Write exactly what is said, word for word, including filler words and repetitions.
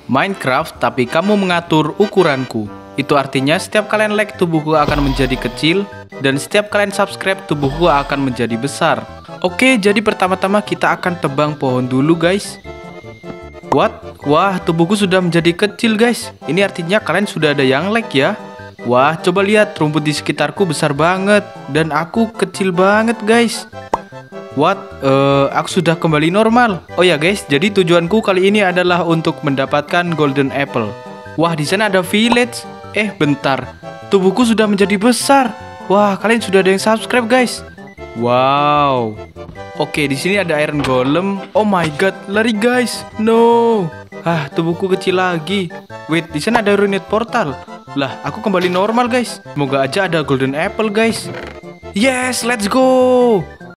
Minecraft, tapi kamu mengatur ukuranku. Itu artinya setiap kalian like, tubuhku akan menjadi kecil, dan setiap kalian subscribe, tubuhku akan menjadi besar. Oke, jadi pertama-tama kita akan tebang pohon dulu, guys. What? Wah, tubuhku sudah menjadi kecil, guys. Ini artinya kalian sudah ada yang like ya. Wah, coba lihat, rumput di sekitarku besar banget, dan aku kecil banget, guys. What? Uh, aku sudah kembali normal. Oh ya guys, jadi tujuanku kali ini adalah untuk mendapatkan golden apple. Wah, di sana ada village. Eh, bentar. Tubuhku sudah menjadi besar. Wah, kalian sudah ada yang subscribe, guys. Wow. Oke, di sini ada iron golem. Oh my god, lari guys. No. Ah, tubuhku kecil lagi. Wait, di sana ada ruined portal. Lah, aku kembali normal, guys. Semoga aja ada golden apple, guys. Yes, let's go.